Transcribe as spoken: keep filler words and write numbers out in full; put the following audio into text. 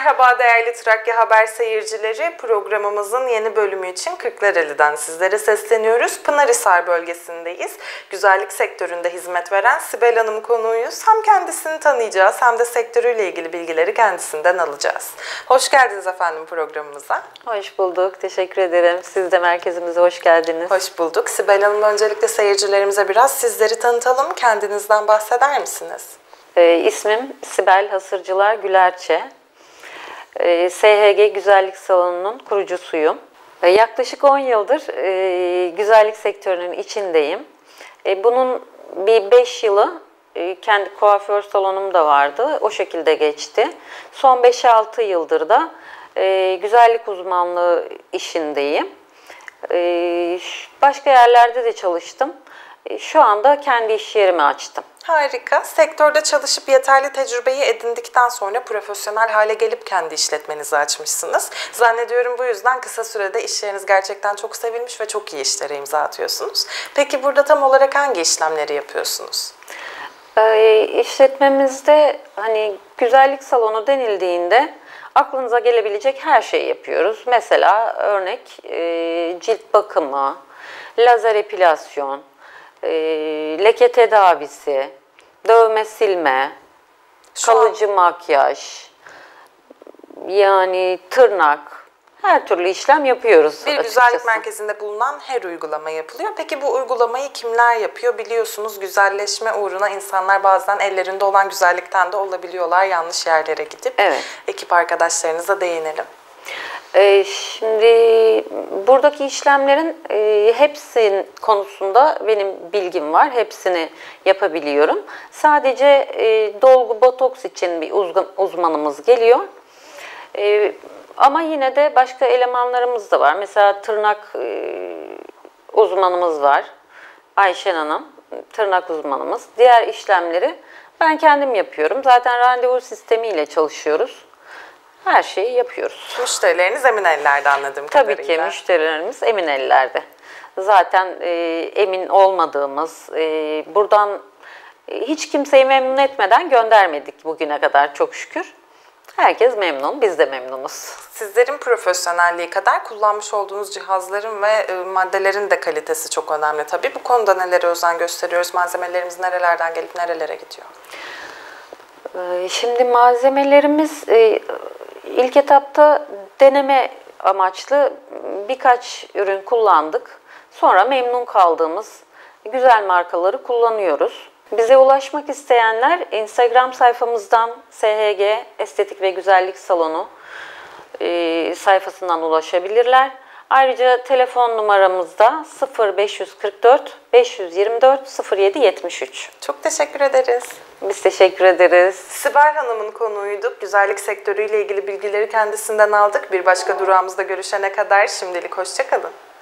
Merhaba değerli Trakya Haber seyircileri. Programımızın yeni bölümü için Kırklareli'den sizlere sesleniyoruz. Pınarhisar bölgesindeyiz. Güzellik sektöründe hizmet veren Sibel Hanım konuğuyuz. Hem kendisini tanıyacağız hem de sektörüyle ilgili bilgileri kendisinden alacağız. Hoş geldiniz efendim programımıza. Hoş bulduk. Teşekkür ederim. Siz de merkezimize hoş geldiniz. Hoş bulduk. Sibel Hanım, öncelikle seyircilerimize biraz sizleri tanıtalım. Kendinizden bahseder misiniz? Ee, ismim Sibel Hasırcılar Gülerçe. Ee, S H G Güzellik Salonu'nun kurucusuyum. Ee, yaklaşık on yıldır e, güzellik sektörünün içindeyim. E, bunun bir beş yılı e, kendi kuaför salonum da vardı. O şekilde geçti. Son beş altı yıldır da e, güzellik uzmanlığı işindeyim. E, başka yerlerde de çalıştım. E, şu anda kendi iş yerimi açtım. Harika. Sektörde çalışıp yeterli tecrübeyi edindikten sonra profesyonel hale gelip kendi işletmenizi açmışsınız. Zannediyorum bu yüzden kısa sürede iş yeriniz gerçekten çok sevilmiş ve çok iyi işlere imza atıyorsunuz. Peki burada tam olarak hangi işlemleri yapıyorsunuz? Ee, işletmemizde hani güzellik salonu denildiğinde aklınıza gelebilecek her şeyi yapıyoruz. Mesela örnek e, cilt bakımı, lazer epilasyon, e, leke tedavisi, dövme silme, Şu kalıcı an... makyaj, yani tırnak, her türlü işlem yapıyoruz. Bir açıkçası. güzellik merkezinde bulunan her uygulama yapılıyor. Peki bu uygulamayı kimler yapıyor? Biliyorsunuz güzelleşme uğruna insanlar bazen ellerinde olan güzellikten de olabiliyorlar yanlış yerlere gidip. Evet. Ekip arkadaşlarınıza değinelim. Ee, şimdi buradaki işlemlerin e, hepsinin konusunda benim bilgim var. Hepsini yapabiliyorum. Sadece e, dolgu, botoks için bir uzman, uzmanımız geliyor. E, ama yine de başka elemanlarımız da var. Mesela tırnak e, uzmanımız var. Ayşen Hanım, tırnak uzmanımız. Diğer işlemleri ben kendim yapıyorum. Zaten randevu sistemiyle çalışıyoruz. Her şeyi yapıyoruz. Müşterileriniz emin ellerde anladığım Tabii kadarıyla. ki müşterilerimiz emin ellerde. Zaten e, emin olmadığımız, e, buradan e, hiç kimseyi memnun etmeden göndermedik bugüne kadar çok şükür. Herkes memnun, biz de memnunuz. Sizlerin profesyonelliği kadar kullanmış olduğunuz cihazların ve e, maddelerin de kalitesi çok önemli tabii. Bu konuda nelere özen gösteriyoruz? Malzemelerimiz nerelerden gelip nerelere gidiyor? E, şimdi malzemelerimiz... E, İlk etapta deneme amaçlı birkaç ürün kullandık. Sonra memnun kaldığımız güzel markaları kullanıyoruz. Bize ulaşmak isteyenler Instagram sayfamızdan S H G Estetik ve Güzellik Salonu e, sayfasından ulaşabilirler. Ayrıca telefon numaramızda sıfır beş yüz kırk dört beş yüz yirmi dört sıfır yedi yetmiş üç. Çok teşekkür ederiz. Biz teşekkür ederiz. Sibel Hanım'ın konuğuyduk. Güzellik sektörüyle ilgili bilgileri kendisinden aldık. Bir başka durağımızda görüşene kadar şimdilik hoşça kalın.